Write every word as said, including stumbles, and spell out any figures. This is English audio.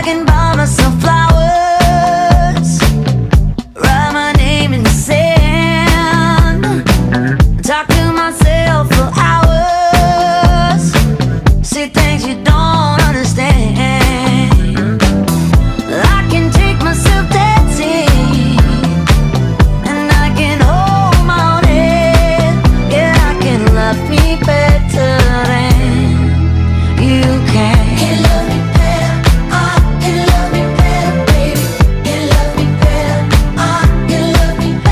can buy myself flowers, write my name in the sand, talk to myself for hours, say things you don't